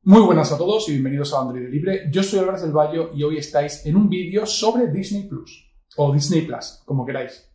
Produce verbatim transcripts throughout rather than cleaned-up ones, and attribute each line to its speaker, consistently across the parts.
Speaker 1: Muy buenas a todos y bienvenidos a Android Libre. Yo soy Álvarez del Valle y hoy estáis en un vídeo sobre Disney Plus, o Disney Plus, como queráis.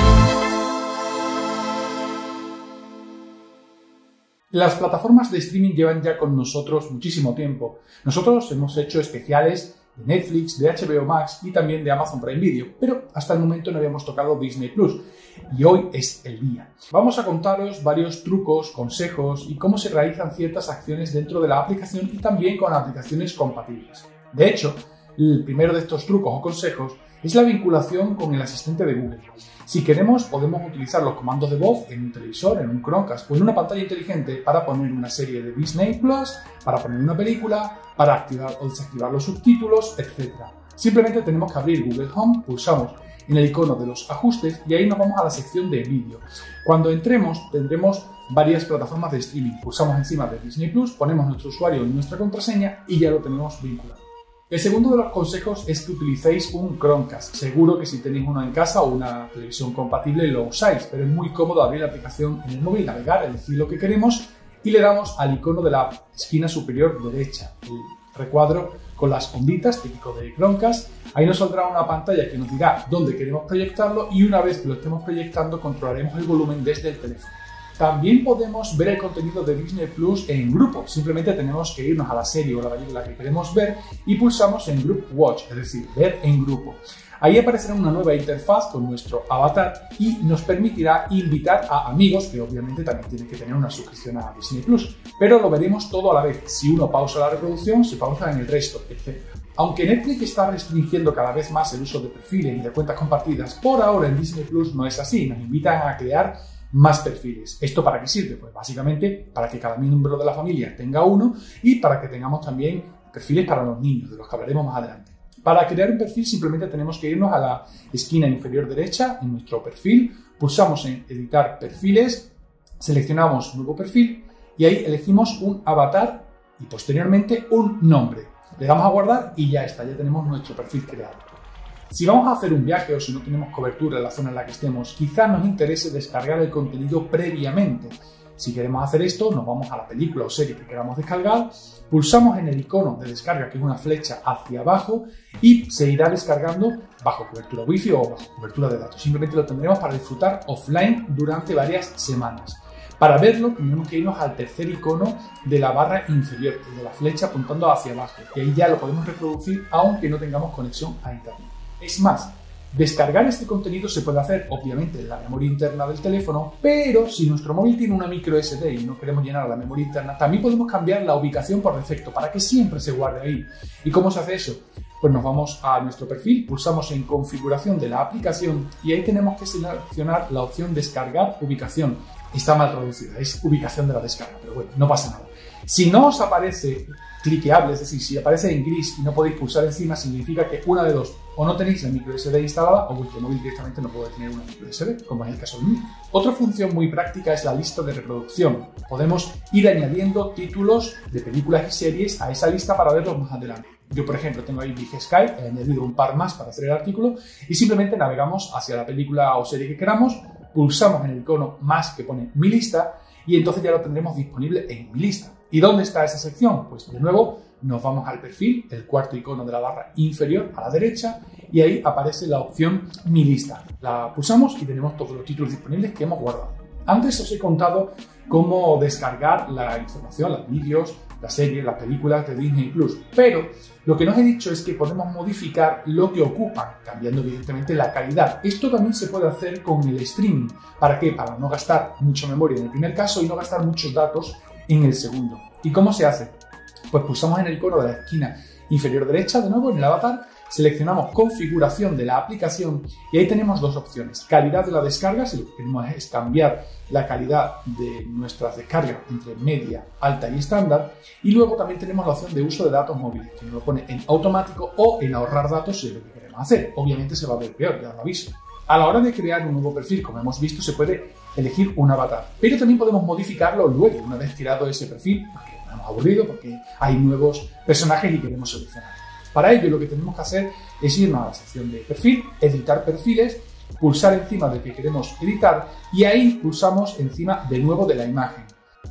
Speaker 1: Las plataformas de streaming llevan ya con nosotros muchísimo tiempo. Nosotros hemos hecho especiales de Netflix, de H B O Max y también de Amazon Prime Video, pero hasta el momento no habíamos tocado Disney Plus y hoy es el día. Vamos a contaros varios trucos, consejos y cómo se realizan ciertas acciones dentro de la aplicación y también con aplicaciones compatibles. De hecho, el primero de estos trucos o consejos es la vinculación con el asistente de Google. Si queremos, podemos utilizar los comandos de voz en un televisor, en un Chromecast o en una pantalla inteligente para poner una serie de Disney Plus, para poner una película, para activar o desactivar los subtítulos, etcétera. Simplemente tenemos que abrir Google Home, pulsamos en el icono de los ajustes y ahí nos vamos a la sección de vídeo. Cuando entremos tendremos varias plataformas de streaming. Pulsamos encima de Disney Plus, ponemos nuestro usuario y nuestra contraseña y ya lo tenemos vinculado. El segundo de los consejos es que utilicéis un Chromecast. Seguro que si tenéis uno en casa o una televisión compatible lo usáis, pero es muy cómodo abrir la aplicación en el móvil, navegar, elegir lo que queremos y le damos al icono de la esquina superior derecha, el recuadro con las onditas, típico de Chromecast. Ahí nos saldrá una pantalla que nos dirá dónde queremos proyectarlo y una vez que lo estemos proyectando controlaremos el volumen desde el teléfono. También podemos ver el contenido de Disney Plus en grupo. Simplemente tenemos que irnos a la serie o la película que queremos ver y pulsamos en Group Watch, es decir, ver en grupo. Ahí aparecerá una nueva interfaz con nuestro avatar y nos permitirá invitar a amigos, que obviamente también tienen que tener una suscripción a Disney Plus. Pero lo veremos todo a la vez. Si uno pausa la reproducción, se pausa en el resto, etcétera. Aunque Netflix está restringiendo cada vez más el uso de perfiles y de cuentas compartidas, por ahora en Disney Plus no es así. Nos invitan a crear más perfiles. ¿Esto para qué sirve? Pues básicamente para que cada miembro de la familia tenga uno y para que tengamos también perfiles para los niños, de los que hablaremos más adelante. Para crear un perfil simplemente tenemos que irnos a la esquina inferior derecha en nuestro perfil, pulsamos en editar perfiles, seleccionamos nuevo perfil y ahí elegimos un avatar y posteriormente un nombre. Le damos a guardar y ya está, ya tenemos nuestro perfil creado. Si vamos a hacer un viaje o si no tenemos cobertura en la zona en la que estemos, quizás nos interese descargar el contenido previamente. Si queremos hacer esto, nos vamos a la película o serie que queramos descargar, pulsamos en el icono de descarga, que es una flecha hacia abajo, y se irá descargando bajo cobertura Wi-Fi o bajo cobertura de datos. Simplemente lo tendremos para disfrutar offline durante varias semanas. Para verlo, tenemos que irnos al tercer icono de la barra inferior, el de la flecha apuntando hacia abajo, y ahí ya lo podemos reproducir aunque no tengamos conexión a internet. Es más, descargar este contenido se puede hacer obviamente en la memoria interna del teléfono, pero si nuestro móvil tiene una micro S D y no queremos llenar la memoria interna, también podemos cambiar la ubicación por defecto para que siempre se guarde ahí. ¿Y cómo se hace eso? Pues nos vamos a nuestro perfil, pulsamos en configuración de la aplicación y ahí tenemos que seleccionar la opción descargar ubicación. Está mal traducida, es ubicación de la descarga, pero bueno, no pasa nada. Si no os aparece cliqueable, es decir, si aparece en gris y no podéis pulsar encima, significa que una de dos, o no tenéis la micro S D instalada o vuestro móvil directamente no puede tener una micro S D, como es el caso del mío. Otra función muy práctica es la lista de reproducción. Podemos ir añadiendo títulos de películas y series a esa lista para verlos más adelante. Yo, por ejemplo, tengo ahí Big Sky, he añadido un par más para hacer el artículo y simplemente navegamos hacia la película o serie que queramos, pulsamos en el icono más que pone mi lista y entonces ya lo tendremos disponible en mi lista. ¿Y dónde está esa sección? Pues de nuevo nos vamos al perfil, el cuarto icono de la barra inferior a la derecha y ahí aparece la opción Mi lista. La pulsamos y tenemos todos los títulos disponibles que hemos guardado. Antes os he contado cómo descargar la información, los vídeos, las series, las películas de Disney Plus, pero lo que no os he dicho es que podemos modificar lo que ocupan, cambiando evidentemente la calidad. Esto también se puede hacer con el streaming. ¿Para qué? Para no gastar mucha memoria en el primer caso y no gastar muchos datos en el segundo. ¿Y cómo se hace? Pues pulsamos en el icono de la esquina inferior derecha, de nuevo en el avatar, seleccionamos configuración de la aplicación y ahí tenemos dos opciones. Calidad de la descarga, si lo que queremos es cambiar la calidad de nuestras descargas entre media, alta y estándar. Y luego también tenemos la opción de uso de datos móviles, que nos lo pone en automático o en ahorrar datos si es lo que queremos hacer. Obviamente se va a ver peor, ya lo aviso. A la hora de crear un nuevo perfil, como hemos visto, se puede elegir un avatar, pero también podemos modificarlo luego, una vez creado ese perfil, porque nos hemos aburrido, porque hay nuevos personajes y queremos seleccionar. Para ello lo que tenemos que hacer es irnos a la sección de perfil, editar perfiles, pulsar encima del que queremos editar y ahí pulsamos encima de nuevo de la imagen.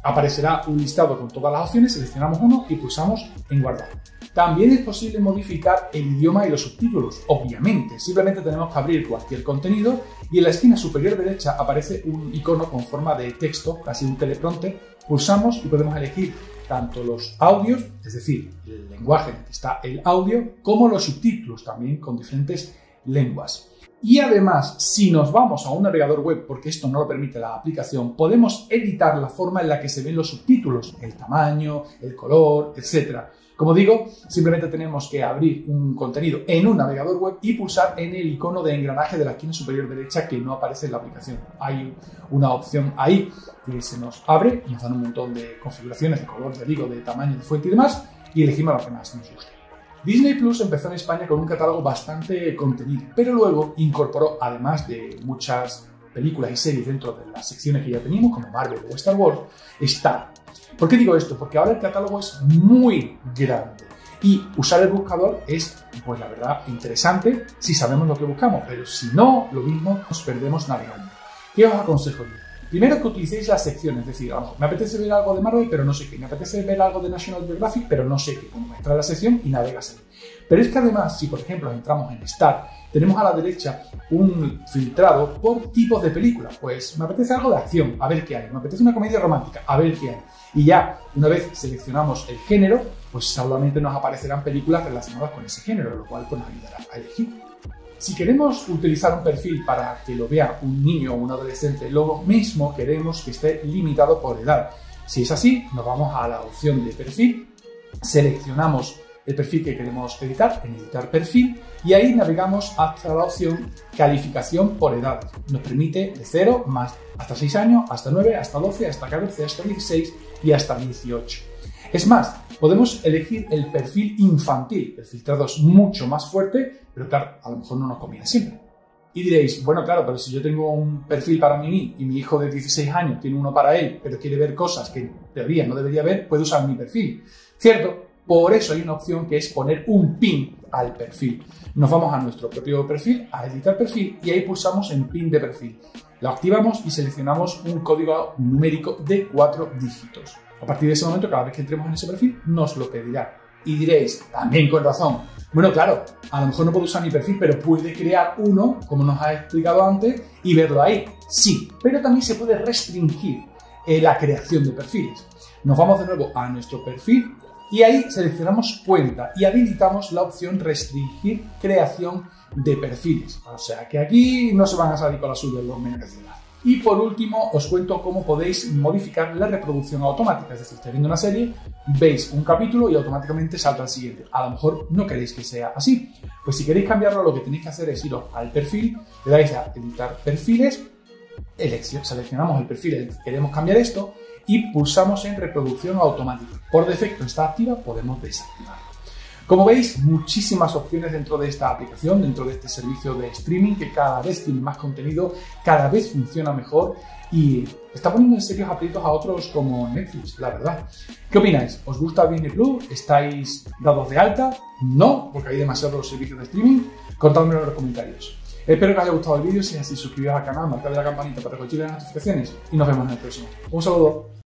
Speaker 1: Aparecerá un listado con todas las opciones, seleccionamos uno y pulsamos en guardar. También es posible modificar el idioma y los subtítulos, obviamente. Simplemente tenemos que abrir cualquier contenido y en la esquina superior derecha aparece un icono con forma de texto, casi un teleprompter. Pulsamos y podemos elegir tanto los audios, es decir, el lenguaje en el que está el audio, como los subtítulos, también con diferentes lenguas. Y además, si nos vamos a un navegador web, porque esto no lo permite la aplicación, podemos editar la forma en la que se ven los subtítulos, el tamaño, el color, etcétera. Como digo, simplemente tenemos que abrir un contenido en un navegador web y pulsar en el icono de engranaje de la esquina superior derecha que no aparece en la aplicación. Hay una opción ahí que se nos abre, nos dan un montón de configuraciones de color, de digo, de tamaño, de fuente y demás, y elegimos lo que más nos guste. Disney Plus empezó en España con un catálogo bastante contenido, pero luego incorporó, además de muchas películas y series dentro de las secciones que ya teníamos, como Marvel o Star Wars, Star. ¿Por qué digo esto? Porque ahora el catálogo es muy grande y usar el buscador es, pues la verdad, interesante si sabemos lo que buscamos, pero si no, lo mismo, nos perdemos navegando. ¿Qué os aconsejo yo? Primero que utilicéis las secciones, es decir, vamos, me apetece ver algo de Marvel, pero no sé qué, me apetece ver algo de National Geographic, pero no sé qué, como entra en la sección y navegas ahí. Pero es que además, si por ejemplo entramos en Star, tenemos a la derecha un filtrado por tipos de películas. Pues me apetece algo de acción, a ver qué hay. Me apetece una comedia romántica, a ver qué hay. Y ya, una vez seleccionamos el género, pues solamente nos aparecerán películas relacionadas con ese género, lo cual pues, nos ayudará a elegir. Si queremos utilizar un perfil para que lo vea un niño o un adolescente, lo mismo queremos que esté limitado por edad. Si es así, nos vamos a la opción de perfil, seleccionamos el perfil que queremos editar, en editar perfil, y ahí navegamos hasta la opción calificación por edades. Nos permite de cero más hasta seis años, hasta nueve, hasta doce, hasta catorce, hasta dieciséis y hasta dieciocho. Es más, podemos elegir el perfil infantil. El filtrado es mucho más fuerte, pero claro, a lo mejor no nos conviene siempre. Y diréis, bueno, claro, pero si yo tengo un perfil para mí y mi hijo de dieciséis años tiene uno para él, pero quiere ver cosas que en teoría no debería ver, puede usar mi perfil. Cierto, por eso hay una opción que es poner un pin al perfil. Nos vamos a nuestro propio perfil, a editar perfil, y ahí pulsamos en pin de perfil. Lo activamos y seleccionamos un código numérico de cuatro dígitos. A partir de ese momento, cada vez que entremos en ese perfil, nos lo pedirá. Y diréis, también con razón, bueno, claro, a lo mejor no puedo usar mi perfil, pero puede crear uno, como nos ha explicado antes, y verlo ahí. Sí, pero también se puede restringir eh, la creación de perfiles. Nos vamos de nuevo a nuestro perfil y ahí seleccionamos cuenta y habilitamos la opción restringir creación de perfiles. O sea que aquí no se van a salir con la suya los menores de edad. Y por último, os cuento cómo podéis modificar la reproducción automática. Es decir, estáis viendo una serie, veis un capítulo y automáticamente salta al siguiente. A lo mejor no queréis que sea así. Pues si queréis cambiarlo, lo que tenéis que hacer es iros al perfil, le dais a editar perfiles, elección, seleccionamos el perfil en el que queremos cambiar esto y pulsamos en reproducción automática. Por defecto está activa, podemos desactivarla. Como veis, muchísimas opciones dentro de esta aplicación, dentro de este servicio de streaming que cada vez tiene más contenido, cada vez funciona mejor y está poniendo en serios aprietos a otros como Netflix, la verdad. ¿Qué opináis? ¿Os gusta Disney Plus? ¿Estáis dados de alta? ¿No? Porque hay demasiados servicios de streaming. Contádmelo en los comentarios. Espero que os haya gustado el vídeo. Si es así, suscribiros al canal, marcad la campanita para recibir las notificaciones y nos vemos en el próximo. Un saludo.